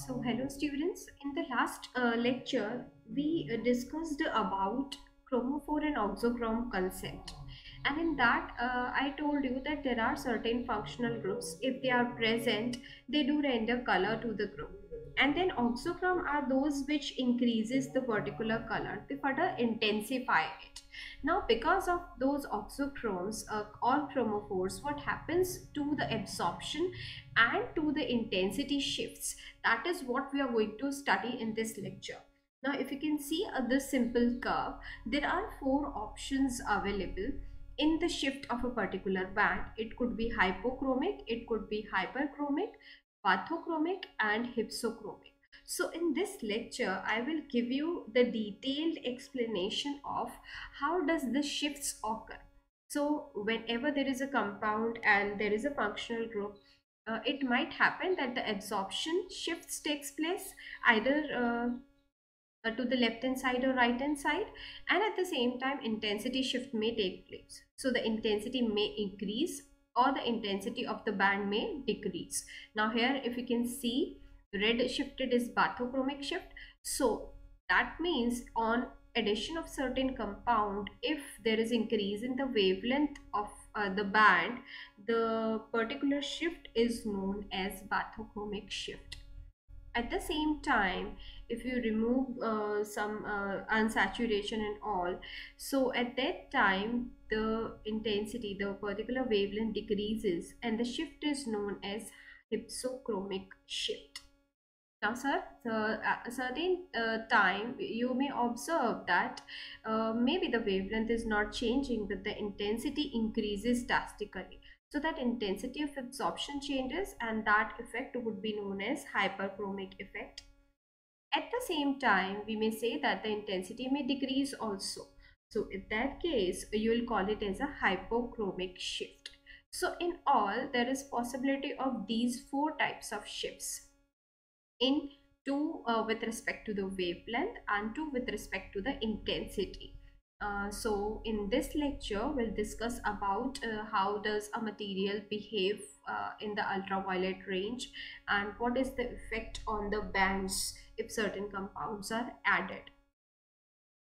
So, hello students. In the last lecture, we discussed about chromophore and auxochrome concept. And in that, I told you that there are certain functional groups. If they are present, they do render color to the group. And then auxochrome are those which increases the particular color. They further intensify it. Now, because of those auxochromes or chromophores, what happens to the absorption and to the intensity shifts? That is what we are going to study in this lecture. Now, if you can see this simple curve, there are four options available in the shift of a particular band. It could be hypochromic, it could be hyperchromic, bathochromic, and hypsochromic. So in this lecture, I will give you the detailed explanation of how does the shifts occur. So whenever there is a compound and there is a functional group, it might happen that the absorption shifts takes place either to the left hand side or right hand side, and at the same time intensity shift may take place. So the intensity may increase or the intensity of the band may decrease. Now here if you can see, red shifted is bathochromic shift. So that means on addition of certain compound, if there is increase in the wavelength of the band, the particular shift is known as bathochromic shift. At the same time, if you remove some unsaturation and all, so at that time the intensity, the particular wavelength decreases and the shift is known as hypsochromic shift. Now sir, a certain time you may observe that maybe the wavelength is not changing but the intensity increases drastically. So that intensity of absorption changes and that effect would be known as hyperchromic effect. At the same time, we may say that the intensity may decrease also. So in that case, you will call it as a hypochromic shift. So in all, there is possibility of these four types of shifts. In two with respect to the wavelength and two with respect to the intensity. So in this lecture we'll discuss about how does a material behave in the ultraviolet range and what is the effect on the bands if certain compounds are added.